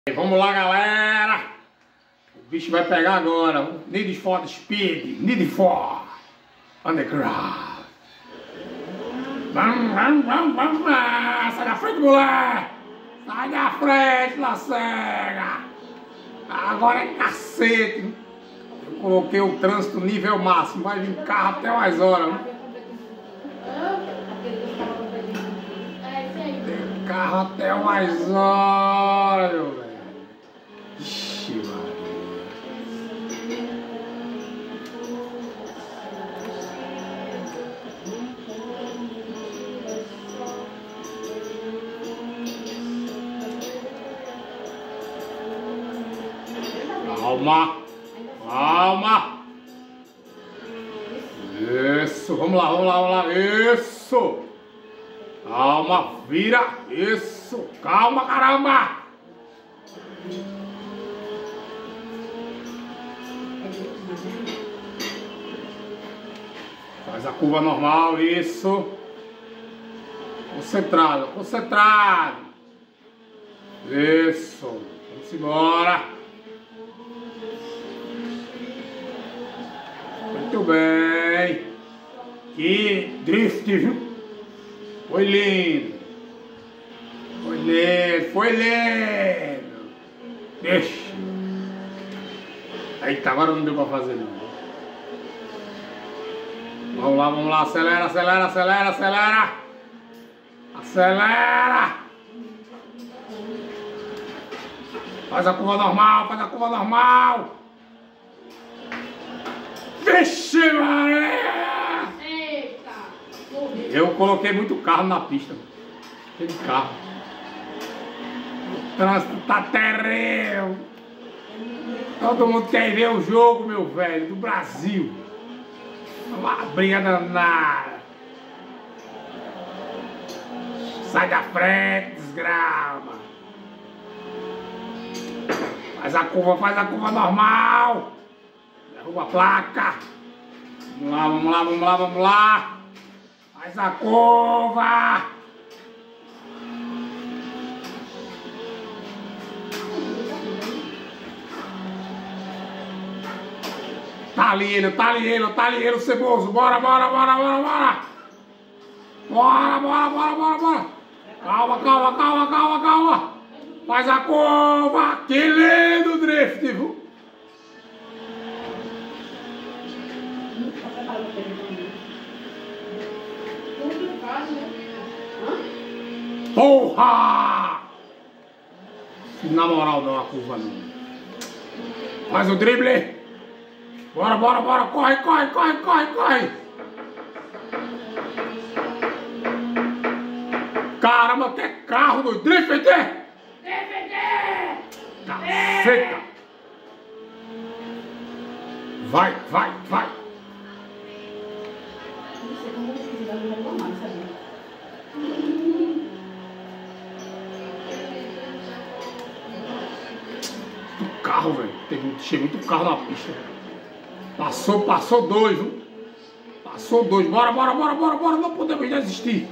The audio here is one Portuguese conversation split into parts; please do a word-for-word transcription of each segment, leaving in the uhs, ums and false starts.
Vamos lá, galera. O bicho vai pegar agora. Need for Speed, Need for Underground. Vamos, vamos, vamos, vamos lá. Sai da frente, mulher. Sai da frente, la cega. Agora é cacete. Eu coloquei o trânsito nível máximo. Vai vir carro até mais horas. Tem carro até mais horas, meu velho. Ixi, Maria. Calma, calma. Isso, vamos lá, vamos lá, vamos lá. Isso. Calma, vira. Isso, calma, caramba. Faz a curva normal, isso. Concentrado, concentrado. Isso. Vamos embora. Muito bem. Que drift, viu? Foi lindo. Foi lindo, foi lindo. Deixa. Eita, agora não deu pra fazer não. Vamos lá, vamos lá, acelera, acelera, acelera, acelera. Acelera. Faz a curva normal, faz a curva normal. Vixe, Maria! Eita! Eu coloquei muito carro na pista. Aquele carro. O trânsito tá terrível. Todo mundo quer ver o jogo, meu velho, do Brasil. Uma briga danada. Sai da frente, desgrama. Faz a curva, faz a curva normal. Derruba a placa. Vamos lá, vamos lá, vamos lá, vamos lá. Faz a curva. Tá ali ele, tá ali ele, tá ali ele, o ceboso. Bora, bora, bora, bora, bora. Bora, bora, bora, bora, bora. Calma, calma, calma, calma, calma. Faz a curva. Que lindo drift, viu? Porra! Na moral, não, a curva não. Faz o drible. Bora, bora, bora. Corre, corre, corre, corre, corre. Caramba, que carro do drift, D V D! Caceta! Vai, vai, vai. Muito carro, velho. Tem chega muito carro na pista. Passou, passou dois, viu? Passou dois. Bora, bora, bora, bora, bora. Não podemos desistir.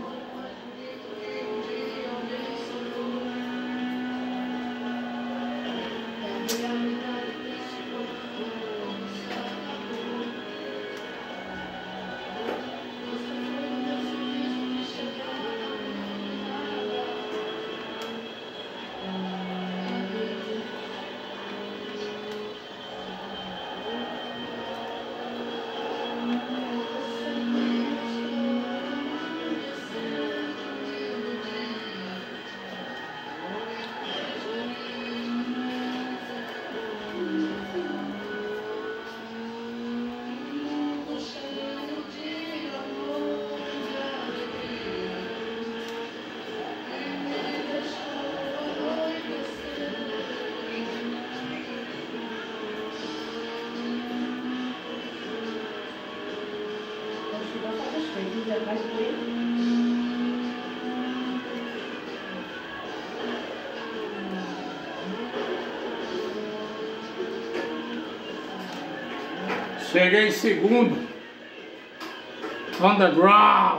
Cheguei em segundo. Underground.